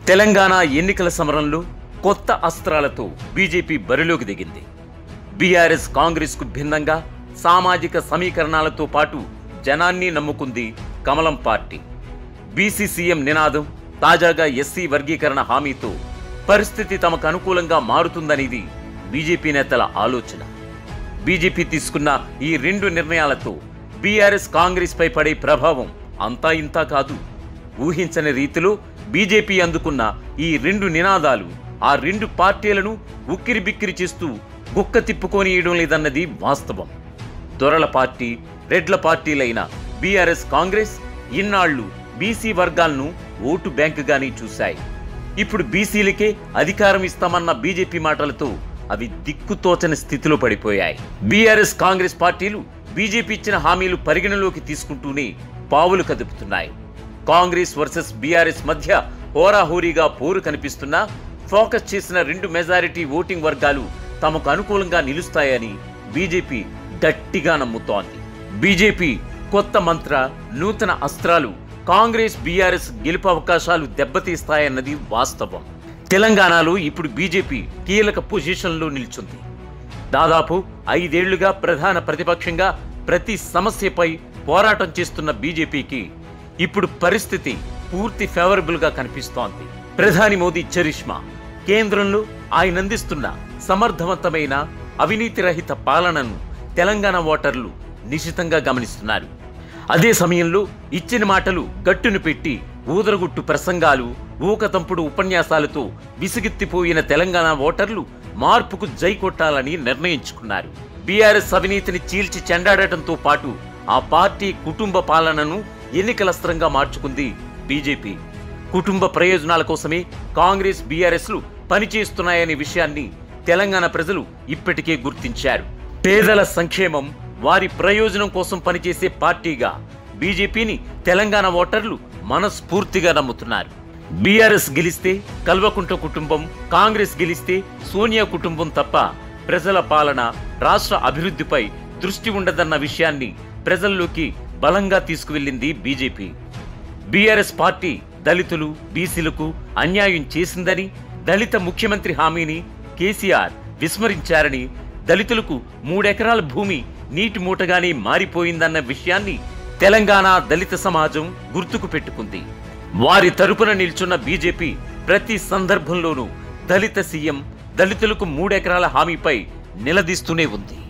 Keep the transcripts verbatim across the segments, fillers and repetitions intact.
తెలంగాణ ఎన్నికల సమరంలో కొత్త అస్త్రాలతో బీజేపీ బరిలోకి దిగింది. బీఆర్ఎస్ కాంగ్రెస్ కు భిన్నంగా సామాజిక సమీకరణాలతో పాటు జనాన్ని నమ్ముకుంది కమలం పార్టీ. బీసీ సీఎం నినాదం, తాజాగా ఎస్సీ వర్గీకరణ హామీతో పరిస్థితి తమకు అనుకూలంగా మారుతుందనేది బీజేపీ నేతల ఆలోచన. బీజేపీ తీసుకున్న ఈ రెండు నిర్ణయాలతో బీఆర్ఎస్ కాంగ్రెస్ పై పడే ప్రభావం అంతా ఇంతా కాదు. ఊహించని రీతిలో బీజేపీ అందుకున్న ఈ రెండు నినాదాలు ఆ రెండు పార్టీలను ఉక్కిరి బిక్కిరి చేస్తూ గుక్క తిప్పుకోనియడం లేదన్నది వాస్తవం. దొరల పార్టీ, రెడ్ల పార్టీలైన బీఆర్ఎస్ కాంగ్రెస్ ఇన్నాళ్లు బీసీ వర్గాలను ఓటు బ్యాంకుగానే చూశాయి. ఇప్పుడు బీసీలకే అధికారం ఇస్తామన్న బీజేపీ మాటలతో అవి దిక్కుతోచని స్థితిలో పడిపోయాయి. బీఆర్ఎస్ కాంగ్రెస్ పార్టీలు బీజేపీ ఇచ్చిన హామీలు పరిగణలోకి తీసుకుంటూనే పావులు కదుపుతున్నాయి. కాంగ్రెస్ వర్సెస్ బీఆర్ఎస్ మధ్య హోరాహోరీగా పోరు కనిపిస్తున్నా ఫోకస్ చేసిన రెండు మెజారిటీ ఓటింగ్ వర్గాలు తమకు అనుకూలంగా నిలుస్తాయని బీజేపీ గట్టిగా నమ్ముతోంది. బీజేపీ కొత్త మంత్ర, నూతన అస్త్రాలు కాంగ్రెస్ బీఆర్ఎస్ గెలుపు అవకాశాలు దెబ్బతీస్తాయన్నది వాస్తవం. తెలంగాణలో ఇప్పుడు బీజేపీ కీలక పొజిషన్లో నిల్చుంది. దాదాపు ఐదేళ్లుగా ప్రధాన ప్రతిపక్షంగా ప్రతి సమస్యపై పోరాటం చేస్తున్న బీజేపీకి ఇప్పుడు పరిస్థితి పూర్తి ఫేవరబుల్ గా కనిపిస్తోంది. ప్రధాని మోదీ చరిష్మా, కేంద్రంలో ఆయన అందిస్తున్న సమర్థవంతమైన అవినీతి రహిత పాలనను తెలంగాణ ఓటర్లు నిశితంగా గమనిస్తున్నారు. అదే సమయంలో ఇచ్చిన మాటలు గట్టును పెట్టి ఊదరగుట్టు ప్రసంగాలు, ఊకతంపుడు ఉపన్యాసాలతో విసిగెత్తిపోయిన తెలంగాణ ఓటర్లు మార్పుకు జై కొట్టాలని నిర్ణయించుకున్నారు. బీఆర్ఎస్ అవినీతిని చీల్చి చెండాడటంతో పాటు ఆ పార్టీ కుటుంబ పాలనను ఎన్నికలస్త్రంగా మార్చుకుంది బీజేపీ. కుటుంబ ప్రయోజనాల కోసమే కాంగ్రెస్ బీఆర్ఎస్లు పనిచేస్తున్నాయనే విషయాన్ని తెలంగాణ ప్రజలు ఇప్పటికే గుర్తించారు. పేదల సంక్షేమం, వారి ప్రయోజనం కోసం పనిచేసే పార్టీగా బీజేపీని తెలంగాణ ఓటర్లు మనస్ఫూర్తిగా నమ్ముతున్నారు. బీఆర్ఎస్ గెలిస్తే కల్వకుంట్ల కుటుంబం, కాంగ్రెస్ గెలిస్తే సోనియా కుటుంబం తప్ప ప్రజల పాలన, రాష్ట్ర అభివృద్ధిపై దృష్టి ఉండదన్న విషయాన్ని ప్రజల్లోకి బలంగా తీసుకువెళ్లింది బీజేపీ. బీఆర్ఎస్ పార్టీ దళితులు, బీసీలకు అన్యాయం చేసిందని, దళిత ముఖ్యమంత్రి హామీని కేసీఆర్ విస్మరించారని, దళితులకు మూడెకరాల భూమి నీటి మూటగానే మారిపోయిందన్న విషయాన్ని తెలంగాణ దళిత సమాజం గుర్తుకు పెట్టుకుంది. వారి తరపున నిల్చున్న బీజేపీ ప్రతి సందర్భంలోనూ దళిత సీఎం, దళితులకు మూడెకరాల హామీపై నిలదీస్తూనే ఉంది.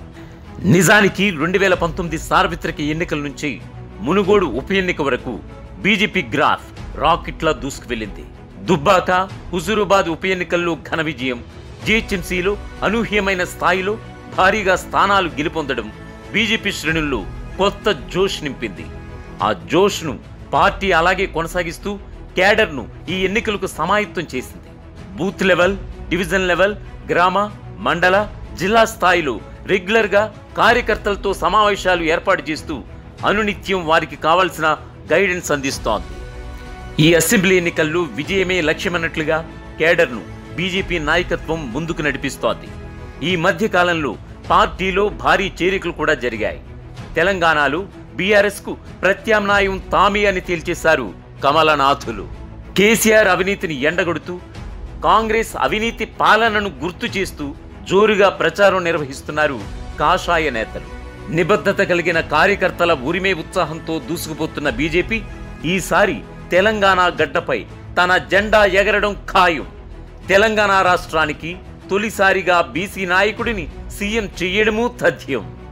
నిజానికి రెండు వేల పంతొమ్మిది సార్వత్రిక ఎన్నికల నుంచి మునుగోడు ఉప ఎన్నిక వరకు బీజేపీ గ్రాఫ్ రాకెట్లా దూసుకువెళ్లింది. దుబ్బాక, హుజూరాబాద్ ఉప ఎన్నికల్లో ఘన విజయం, జీహెచ్ఎంసీలో అనూహ్యమైన స్థాయిలో భారీగా స్థానాలు గెలుపొందడం బీజేపీ శ్రేణుల్లో కొత్త జోష్ నింపింది. ఆ జోష్ను పార్టీ అలాగే కొనసాగిస్తూ క్యాడర్ను ఈ ఎన్నికలకు సమాయత్తం చేసింది. బూత్ లెవెల్, డివిజన్ లెవెల్, గ్రామ, మండల, జిల్లా స్థాయిలో రెగ్యులర్గా కార్యకర్తలతో సమావేశాలు ఏర్పాటు చేస్తూ అనునిత్యం వారికి కావాల్సిన గైడెన్స్ అందిస్తోంది. ఈ అసెంబ్లీ ఎన్నికల్లో విజయమే లక్ష్యమన్నట్లుగా కేడర్ను బీజేపీ నాయకత్వం ముందుకు నడిపిస్తోంది. ఈ మధ్య కాలంలో పార్టీలో భారీ చేరికలు కూడా జరిగాయి. తెలంగాణలో బీఆర్ఎస్ కు ప్రత్యామ్నాయం తామే అని తేల్చేశారు కమలనాథులు. కేసీఆర్ అవినీతిని ఎండగొడుతూ, కాంగ్రెస్ అవినీతి పాలనను గుర్తు చేస్తూ జోరుగా ప్రచారం నిర్వహిస్తున్నారు కాషాయ నేతలు. నిబద్ధత కలిగిన కార్యకర్తల ఉరిమే ఉత్సాహంతో దూసుకుపోతున్న బీజేపీ ఈసారి తెలంగాణ గడ్డపై తన జెండా ఎగరడం ఖాయం. తెలంగాణ రాష్ట్రానికి తొలిసారిగా బీసీ నాయకుడిని సీఎం చేయడమూ తథ్యం.